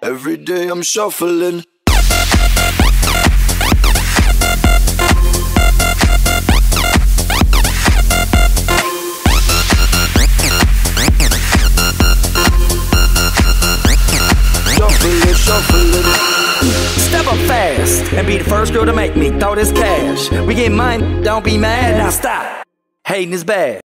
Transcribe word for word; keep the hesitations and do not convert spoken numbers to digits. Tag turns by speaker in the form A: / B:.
A: Every day I'm shuffling. Shuffling, shuffling.
B: Step up fast and be the first girl to make me throw this cash. We get mine, don't be mad. Now stop, hating is bad.